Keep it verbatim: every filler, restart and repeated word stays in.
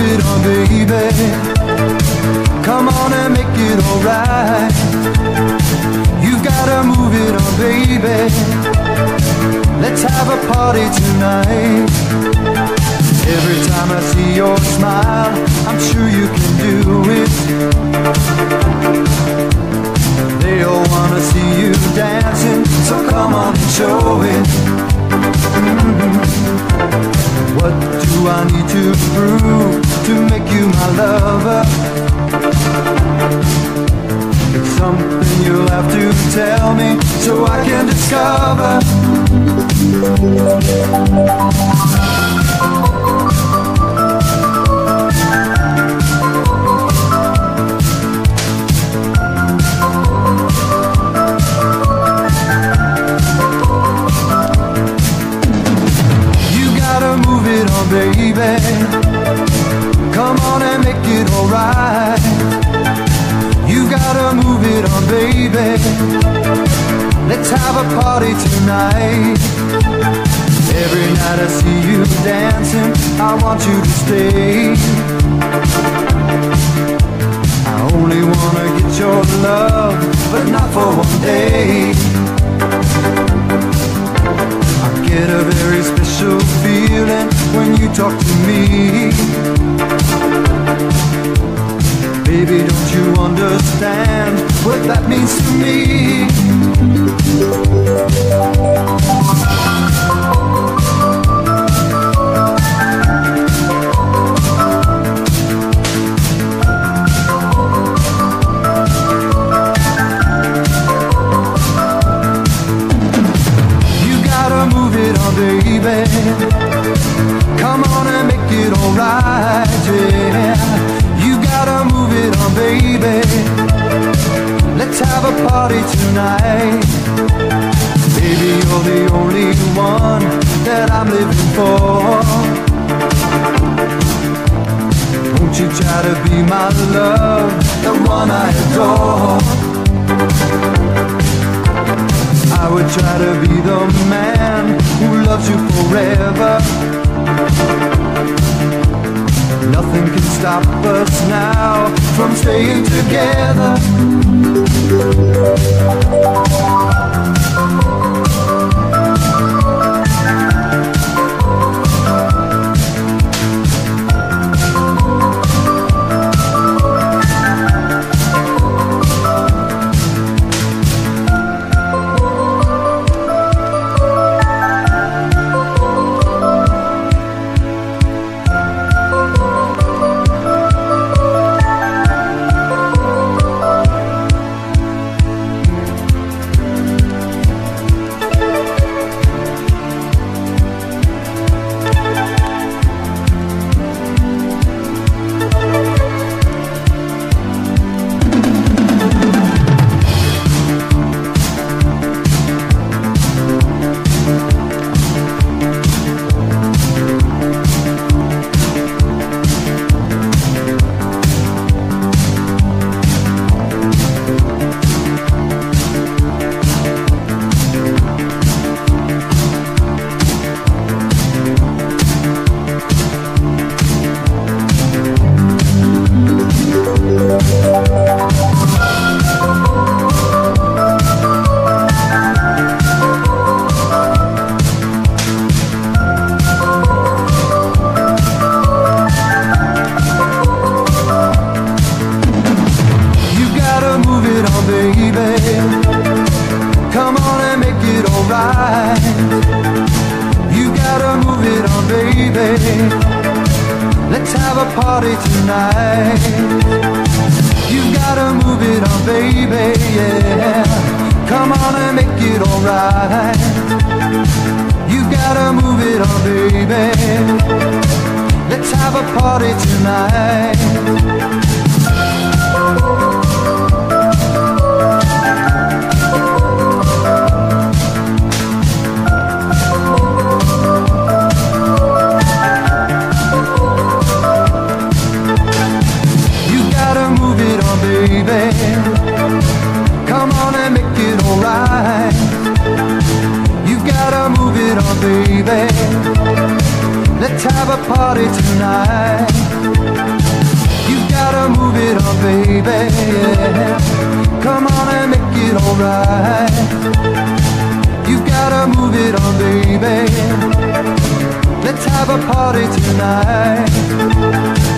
it on, baby. Come on and make it alright. You gotta move it on, baby. Let's have a party tonight. Every time I see your smile, I'm sure you can do it. They all wanna see you dancing, so come on and show it. Mm-hmm. What do I need to prove to make you my lover? It's something you'll have to tell me so I can discover. Baby, come on and make it alright. You gotta move it on, baby. Let's have a party tonight. Every night I see you dancing, I want you to stay. I only wanna get your love, but not for one day. I get a very special feeling when you talk to me. Baby, don't you understand what that means to me? Baby, come on and make it alright, yeah. You gotta move it on, baby. Let's have a party tonight. Baby, you're the only one that I'm living for. Won't you try to be my love, the one I adore? I would try to be the man who loves you forever. Nothing can stop us now from staying together. Come on and make it alright. You gotta move it on, baby. Let's have a party tonight. You gotta move it on, baby, yeah. Come on and make it alright. You gotta move it on, baby. Let's have a party tonight. Baby, come on and make it alright. You gotta move it on, baby. Let's have a party tonight. baby, yeah. Come on and make it alright. You gotta move it on, baby. Let's have a party tonight.